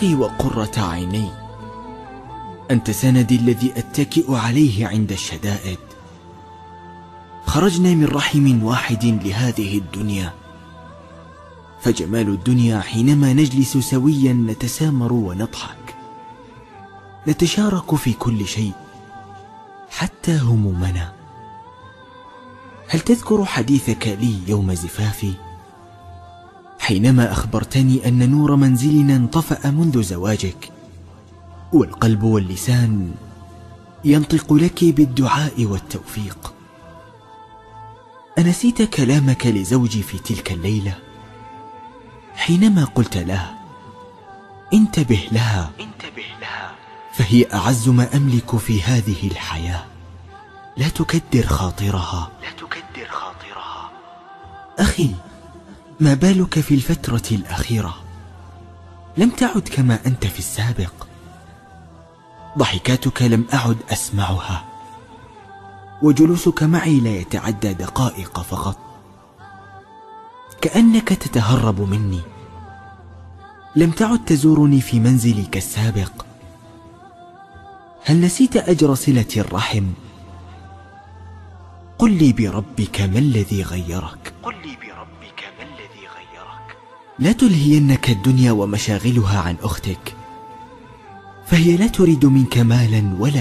أخي وقرة عيني، أنت سندي الذي أتكئ عليه عند الشدائد. خرجنا من رحم واحد لهذه الدنيا، فجمال الدنيا حينما نجلس سويا نتسامر ونضحك، نتشارك في كل شيء حتى همومنا. هل تذكر حديثك لي يوم زفافي، حينما أخبرتني أن نور منزلنا انطفأ منذ زواجك، والقلب واللسان ينطق لك بالدعاء والتوفيق؟ أنسيت كلامك لزوجي في تلك الليلة حينما قلت له: انتبه لها فهي أعز ما أملك في هذه الحياة، لا تكدر خاطرها. أخي، ما بالك في الفترة الأخيرة؟ لم تعد كما أنت في السابق. ضحكاتك لم أعد أسمعها، وجلوسك معي لا يتعدى دقائق فقط، كأنك تتهرب مني. لم تعد تزورني في منزلي كالسابق. هل نسيت أجر صلة الرحم؟ قل لي بربك ما الذي غيرك؟ لا تلهينك الدنيا ومشاغلها عن أختك، فهي لا تريد منك مالا ولا